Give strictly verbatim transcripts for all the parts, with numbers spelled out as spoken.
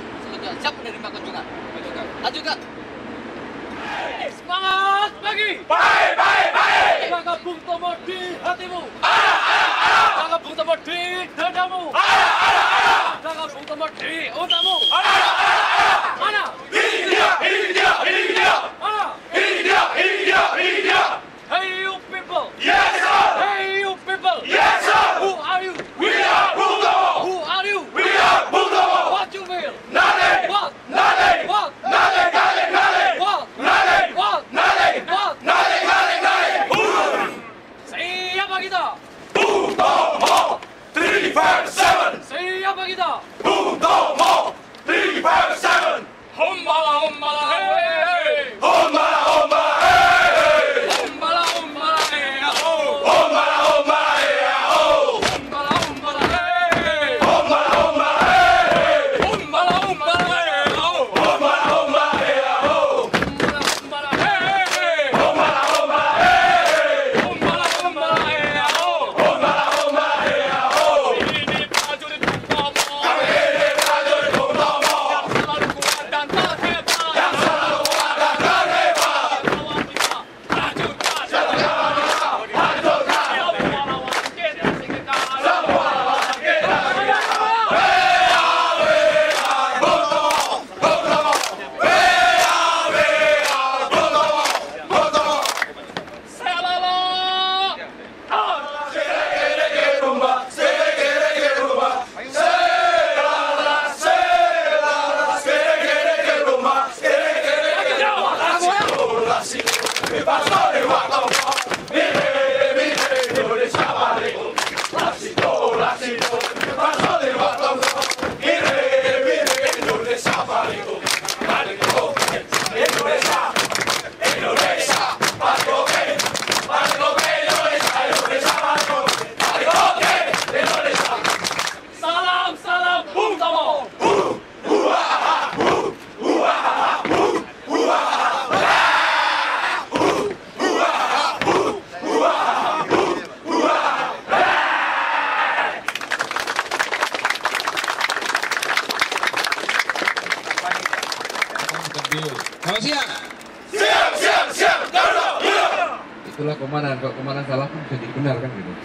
Sudah siap menerima kunjungan. Ajukan. Ajukan. Semangat pagi. Baik, baik, baik. Jaga Bung Tomo di hatimu. Ada, ada, ada. Jaga Bung Tomo di dadamu. Ada, ada, ada. Jaga Bung Tomo di otakmu. Ada, ada, ada. Mana? Ini dia, ini dia, ini dia. Mana? Ini dia, ini dia, ini dia. Hey you people. Yes, sir. Hey you people. Yes, sir. Who are you? We are Bung Tomo. Who are you? We are Bung Tomo. What you feel? Nothing. What? Nothing. What? Nothing, nothing, nothing. What? Nothing. What? Nothing. What? Nothing, nothing, nothing. Siapa kita? Bung Tomo. Three, five, seven. Siapa kita? Bung Tomo. Three, five, seven. Hombala hombala hey. Hombala, hombala, hey. Hombala hombala hey. Oh. Hombala, hombala, hey, oh. Hombala hombala hey. Hombala, hombala, hey. Hombala hombala hey. Oh. Hombala, hombala, hey, oh. Hombala hombala hey. Hombala, hombala, hey. Hombala hombala hey. Oh. Hombala, hombala, hey, oh. Ini prajurit Bung Tomo. Kami ini prajurit Bung Tomo. Selalu kuat dan terhebat. Yang selalu kuat dan terhebat. Lawan kita lanjutkan. Jangan kita lanjutkan. Semua lawan kita singkirkan. Semua lawan kita singkirkan. Wea, wea, Bung Tomo. Bung Tomo. Wea, wea, Bung Tomo. Bung Tomo. Selala. Sereke rumba, sereke rumba, selala, selala, sereke rumba, sereke rumba, lassi, bebas dari waktu, mire, mire, Indonesia balik, lassi, lassi, bebas dari waktu, mire, mire, Indonesia balik, balik, Indonesia, Indonesia, balik, balik, Indonesia, Indonesia, balik, Indonesia. Salam salam Bung Tomo. Selamat siang. Siap, siap, siap, Garuda, iya. Itulah komandan, kalau komandan salah pun bisa jadi benar kan gitu.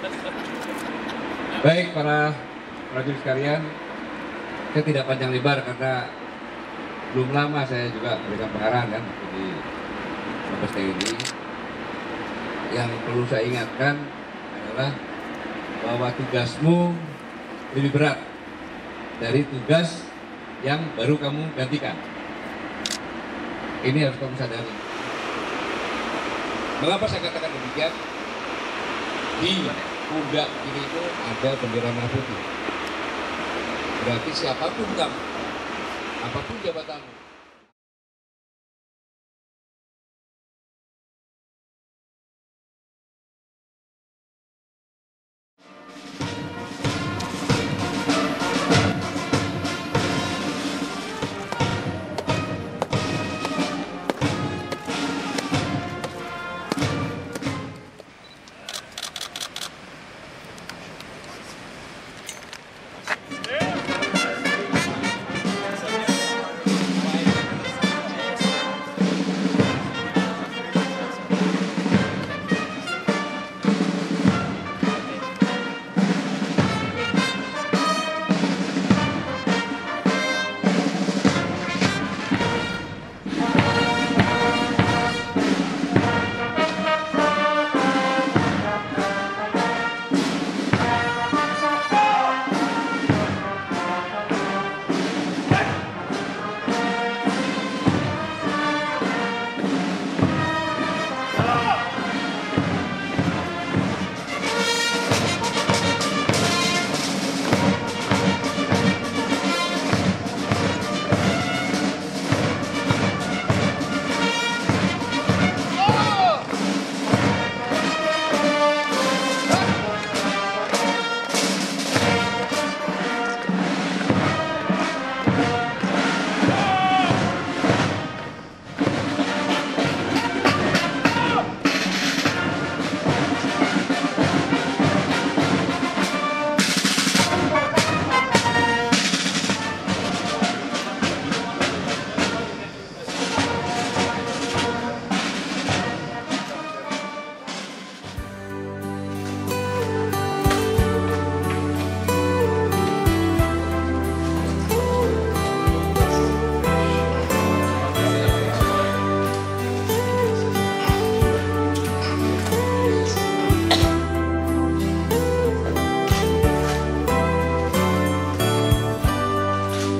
Baik para prajurit sekalian, saya tidak panjang lebar karena belum lama saya juga memberikan pengarahan kan di Mabes T N I. Yang perlu saya ingatkan adalah bahwa tugasmu lebih berat dari tugas yang baru kamu gantikan. Ini harus kamu sadari. Mengapa saya katakan demikian? Di pundak kiri itu ada bendera merah putih. Berarti siapapun kamu, apapun jabatanmu,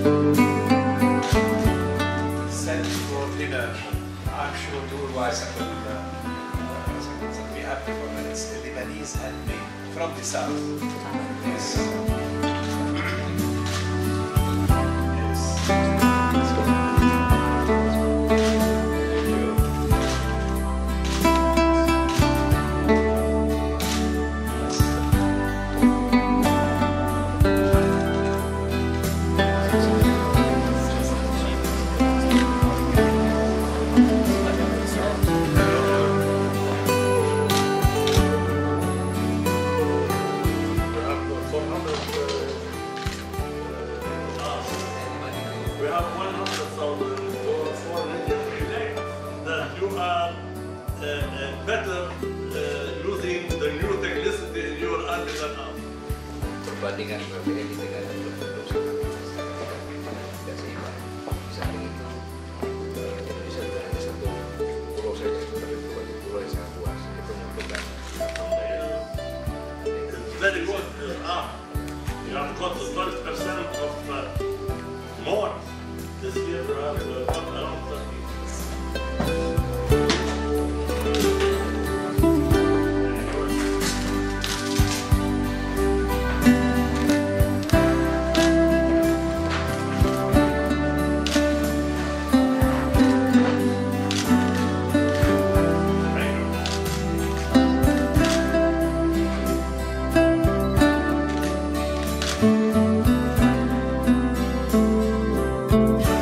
Sent for dinner. I'm sure tour-wise and uh, we have for minutes. The Lebanese handmade from the south. Yes. Yes. Thank you. We have one hundred thousand or four million today that you are uh, uh, better uh, using the new technicity in your army than us. Perbandingan P B N dengan penduduk sangat tidak seimbang. Di samping itu, Indonesia juga hanya satu pulau saja, tapi bukan pulau yang sangat luas. Itu menentukan It's very good. Uh, ah, you have got twenty percent of uh, more. This year we have uh, got around thirty. Thank you.